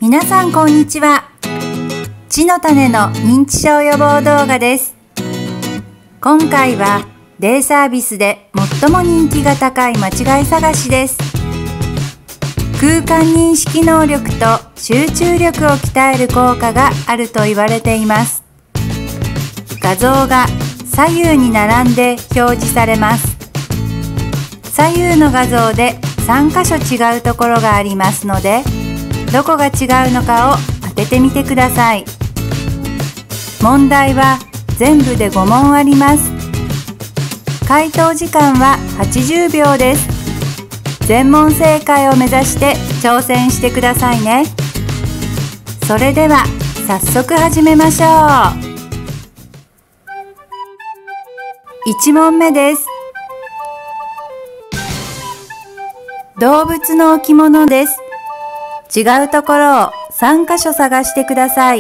皆さんこんにちは。知の種の認知症予防動画です。今回はデイサービスで最も人気が高い間違い探しです。空間認識能力と集中力を鍛える効果があると言われています。画像が左右に並んで表示されます。左右の画像で3箇所違うところがありますので、どこが違うのかを当ててみてください。問題は全部で5問あります。回答時間は80秒です。全問正解を目指して挑戦してくださいね。それでは早速始めましょう。1問目です。動物の置物です。違うところを3箇所探してください。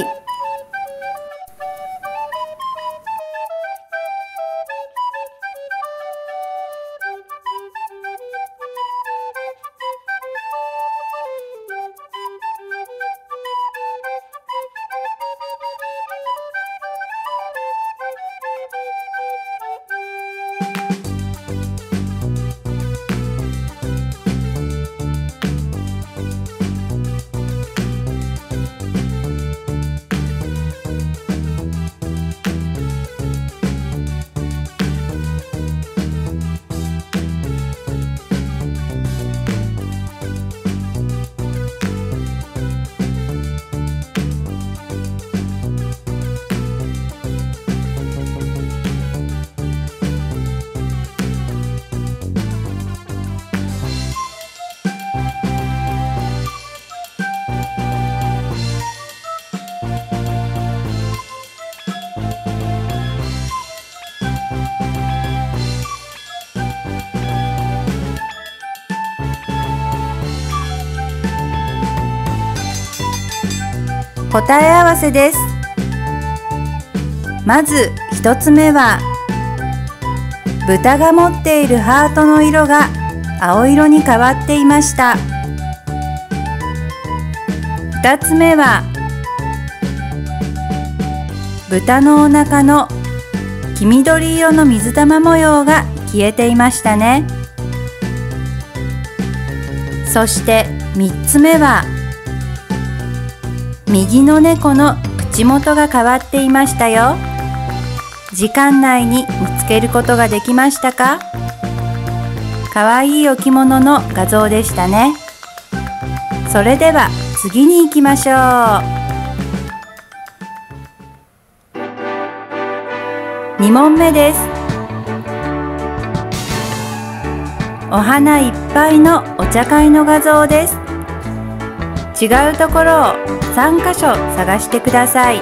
答え合わせです。まず1つ目は、豚が持っているハートの色が青色に変わっていました。2つ目は、豚のお腹の黄緑色の水玉模様が消えていましたね。そして3つ目は、右の猫の口元が変わっていましたよ。時間内に見つけることができましたか？かわいい置物の画像でしたね。それでは次に行きましょう。2問目です。お花いっぱいのお茶会の画像です。違うところを3箇所探してください。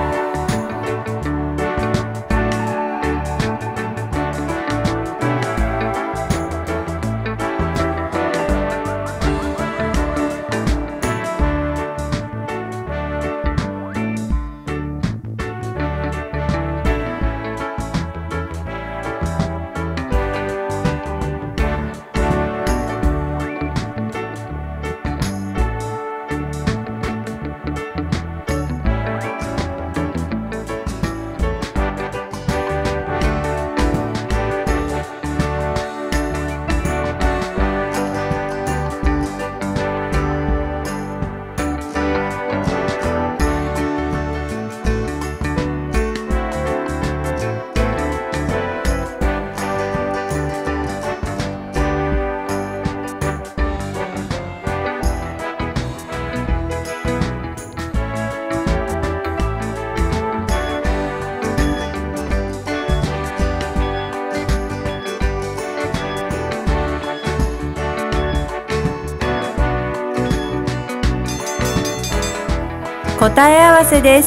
答え合わせです。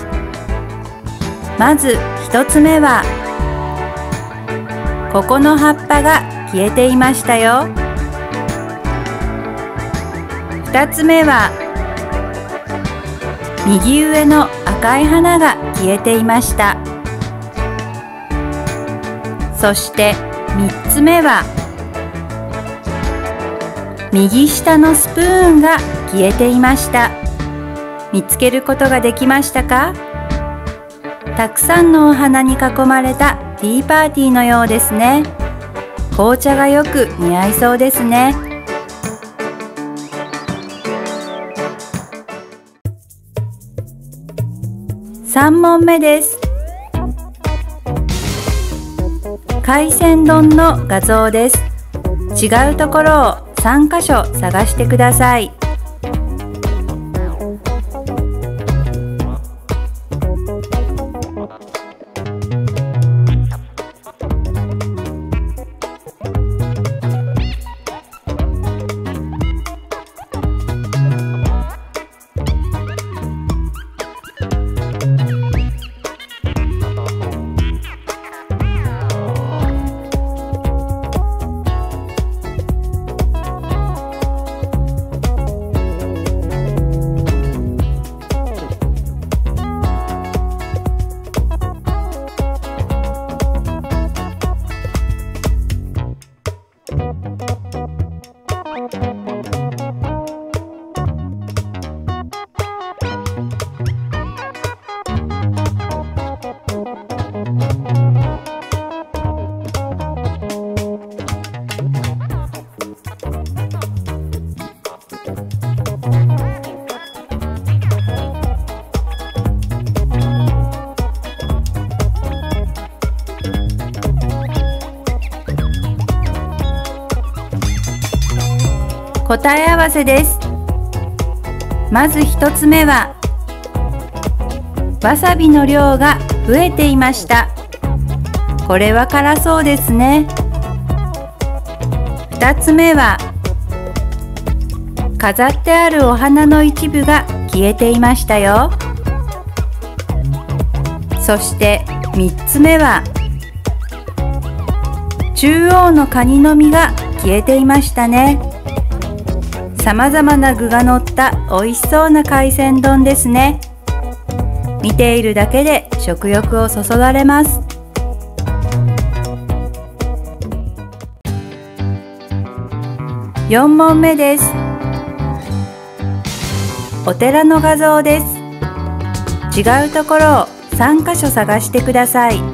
まず1つ目は、ここの葉っぱが消えていましたよ。2つ目は、右上の赤い花が消えていました。そして3つ目は、右下のスプーンが消えていました。 見つけることができましたか？たくさんのお花に囲まれたティーパーティーのようですね。紅茶がよく似合いそうですね。3問目です。海鮮丼の画像です。違うところを3箇所探してください。答え合わせです。まず1つ目は、わさびの量が増えていました。これは辛そうですね。2つ目は、飾ってあるお花の一部が消えていましたよ。そして3つ目は、中央のカニの身が消えていましたね。さまざまな具が乗った美味しそうな海鮮丼ですね。見ているだけで食欲をそそられます。4問目です。お寺の画像です。違うところを3箇所探してください。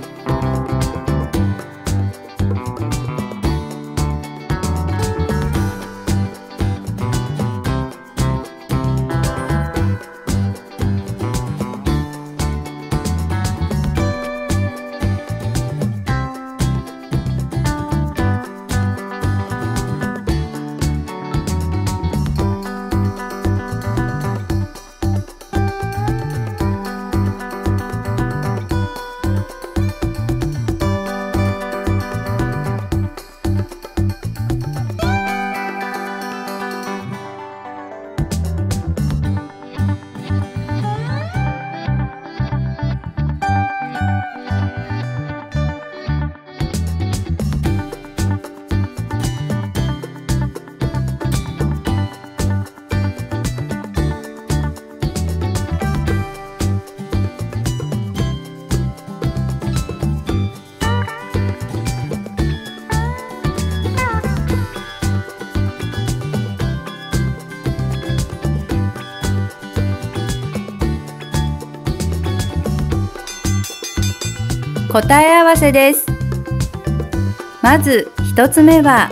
答え合わせです。まず1つ目は、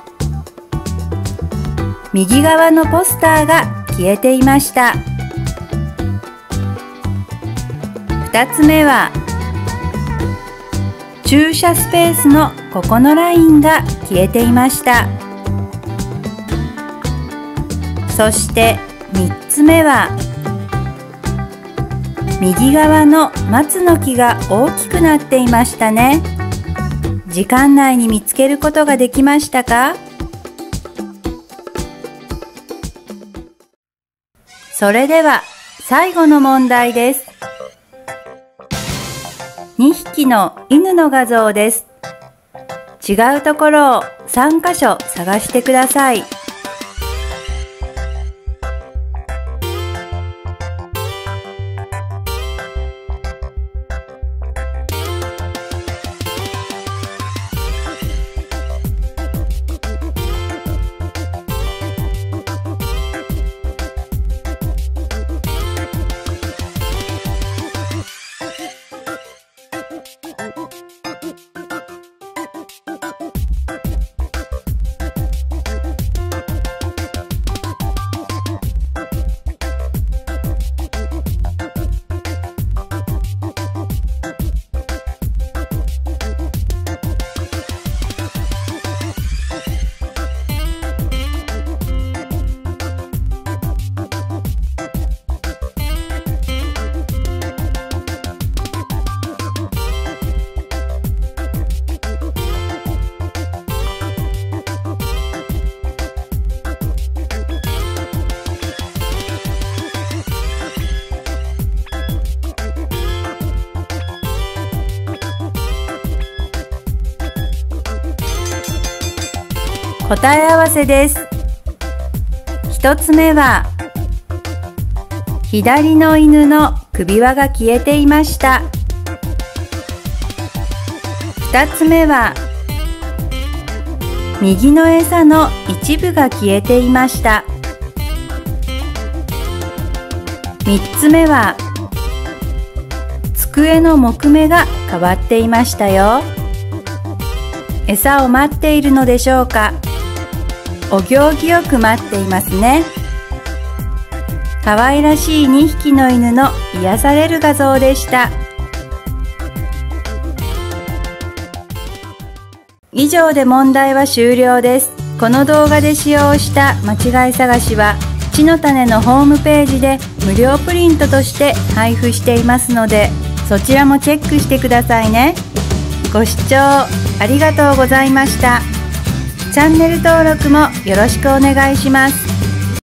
右側のポスターが消えていました。2つ目は、駐車スペースのここのラインが消えていました。そして3つ目は、右側の松の木が大きくなっていましたね。時間内に見つけることができましたか？それでは最後の問題です。2匹の犬の画像です。違うところを3箇所探してください。 答え合わせです。1つ目は、左の犬の首輪が消えていました。2つ目は、右の餌の一部が消えていました。3つ目は、机の木目が変わっていましたよ。餌を待っているのでしょうか。お行儀よく待っていますね。可愛らしい2匹の犬の癒される画像でした。以上で問題は終了です。この動画で使用した間違い探しは、ちのたねのホームページで無料プリントとして配布していますので、そちらもチェックしてくださいね。ご視聴ありがとうございました。チャンネル登録もよろしくお願いします。